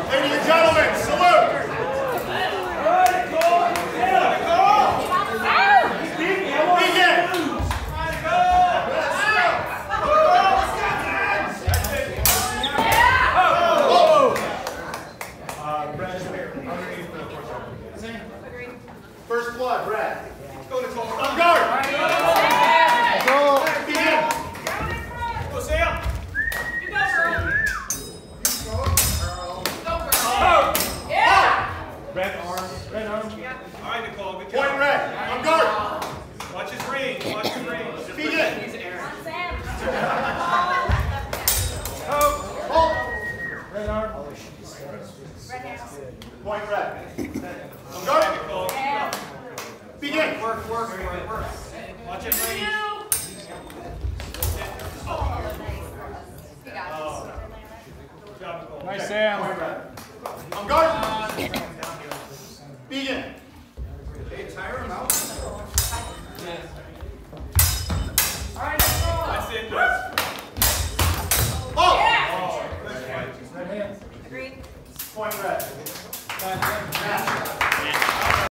Ladies and gentlemen, salute! First blood, Brad. Let's go, Nicole. On guard! Go! Begin! Go, Sam! You go, girl! Go, girl! Yeah! Red arm. Red arm. Yeah. All right, Nicole. Good job. Point red. On guard! Watch his range. Watch his range. Begin! He's Aaron. On Sam. Hold! Red arm. Red hand. Point red. On guard! Nicole. Yeah. Begin! Work. Watch it, range. Nice, Sam. On guard. Begin. Okay, tire him out. All right, that's it. Oh! Yeah. Red hand. Agreed. Point red.